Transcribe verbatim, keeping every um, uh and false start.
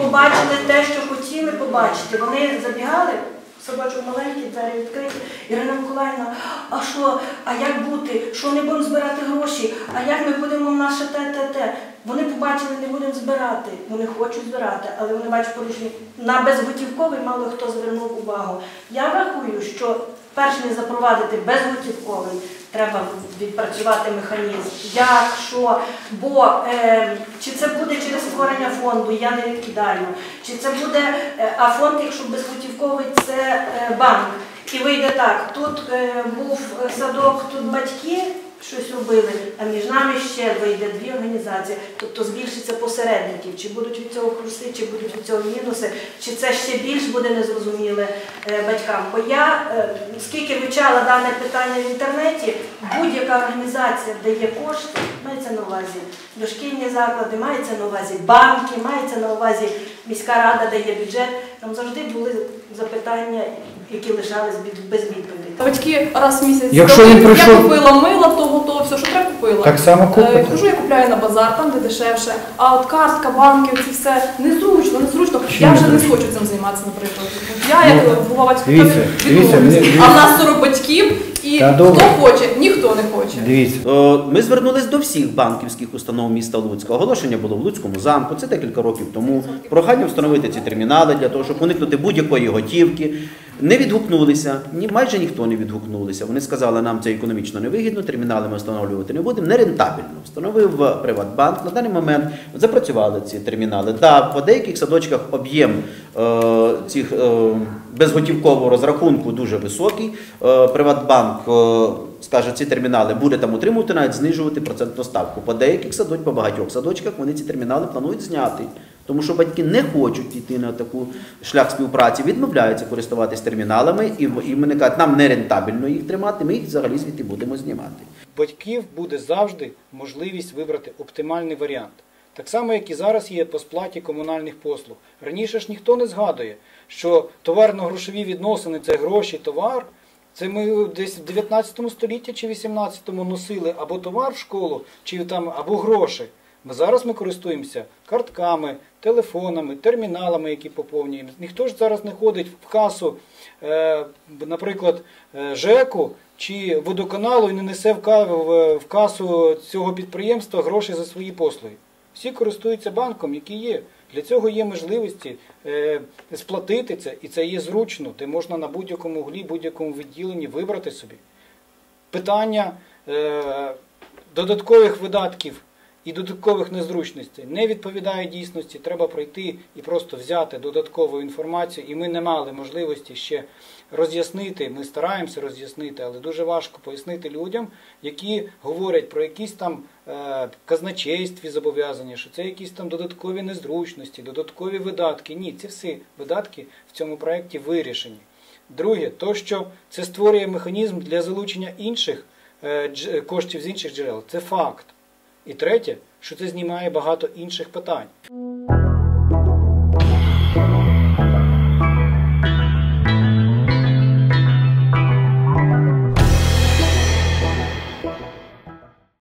побачили те, що хотіли побачити. Вони забігали, садочок маленький, двері відкриті. Ірина Миколаївна, а що, а як бути, що не будемо збирати гроші, а як ми будемо в наше те-те-те. Вони побачили, не будемо збирати, вони хочуть збирати, але вони бачать порушення. На безготівковий мало хто звернув увагу. Я рахую, що перш ніж запровадити безготівковий, треба відпрацювати механізм. Як, що, бо е, чи це буде через створення фонду, я не відкидаю, чи це буде, е, а фонд, якщо безготівковий, це е, банк. І вийде так, тут е, був садок, тут батьки щось робили, а між нами ще вийде дві організації, тобто збільшиться посередників, чи будуть від цього плюси, чи будуть від цього мінуси, чи це ще більш буде незрозуміле е, батькам. Бо я, е, скільки вивчала дане питання в інтернеті, будь-яка організація дає кошти, мається на увазі дошкільні заклади, мається на увазі банки, мається на увазі міська рада дає бюджет, там завжди були запитання, які лишались без відповіді. Батьки раз в місяць Якщо він прийшов... я купила мила, того, того, все, що треба купила. Так само купити. Кажу, я купляю на базар, там де дешевше, а от картка, банки, це все незручно, незручно. Я вже не хочу цим займатися, наприклад. Я, як голова батьків, відмовлюся. А в нас сорок батьків, і Та хто добре. хоче, ніхто не хоче. Дивіться. Ми звернулись до всіх банківських установ міста Луцька. Оголошення було в Луцькому замку, це декілька років тому. Прохання встановити ці термінали для того, щоб уникнути будь-якої готівки. Не відгукнулися, ні, майже ніхто не відгукнулися. Вони сказали, нам це економічно невигідно, термінали ми встановлювати не будемо, нерентабельно. Встановив Приватбанк, на даний момент запрацювали ці термінали. Да, по деяких садочках об'єм е, цих е, безготівкового розрахунку дуже високий. Е, Приватбанк е, скаже, ці термінали буде там утримувати, навіть знижувати процентну ставку. По деяких садочках, по багатьох садочках вони ці термінали планують зняти. Тому що батьки не хочуть йти на таку шлях співпраці, відмовляються користуватись терміналами, і, і вони кажуть, нам не рентабельно їх тримати, ми їх взагалі звідти будемо знімати. Батьків буде завжди можливість вибрати оптимальний варіант. Так само, як і зараз є по сплаті комунальних послуг. Раніше ж ніхто не згадує, що товарно-грошові відносини – це гроші, товар. Це ми десь в дев'ятнадцятому столітті чи вісімнадцятому носили або товар в школу, чи там, або гроші. Зараз ми користуємося картками, телефонами, терміналами, які поповнюємо. Ніхто ж зараз не ходить в касу, наприклад, ЖЕКу чи водоканалу і не несе в касу цього підприємства гроші за свої послуги. Всі користуються банком, який є. Для цього є можливості сплатити це, і це є зручно, де можна на будь-якому углі, будь-якому відділенні вибрати собі. Питання додаткових видатків і додаткових незручностей не відповідає дійсності, треба пройти і просто взяти додаткову інформацію, і ми не мали можливості ще роз'яснити, ми стараємося роз'яснити, але дуже важко пояснити людям, які говорять про якісь там е, казначействі зобов'язання, що це якісь там додаткові незручності, додаткові видатки. Ні, ці всі видатки в цьому проєкті вирішені. Друге, то, що це створює механізм для залучення інших е, дж, коштів з інших джерел, це факт. І третє, що це знімає багато інших питань.